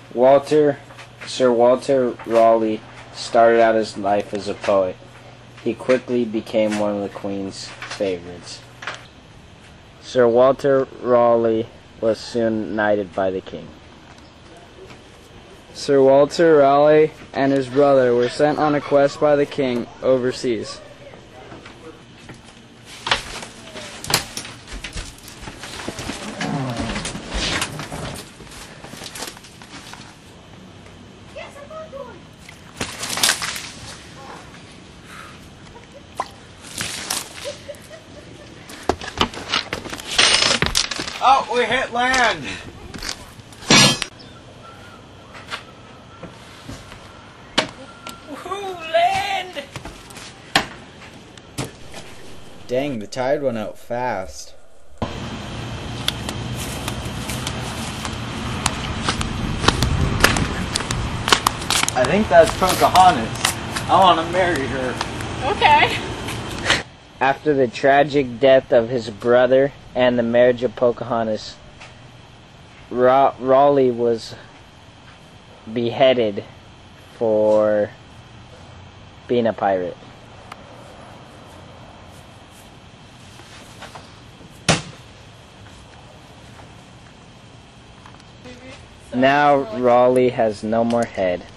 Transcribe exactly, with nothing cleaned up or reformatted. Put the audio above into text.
Walter, Sir Walter Raleigh started out his life as a poet. He quickly became one of the Queen's favorites. Sir Walter Raleigh was soon knighted by the King. Sir Walter Raleigh and his brother were sent on a quest by the King overseas. Oh, we hit land! Woohoo, land! Dang, the tide went out fast. I think that's Pocahontas. I want to marry her. Okay. After the tragic death of his brother and the marriage of Pocahontas, Ra Raleigh was beheaded for being a pirate. Now Raleigh has no more head.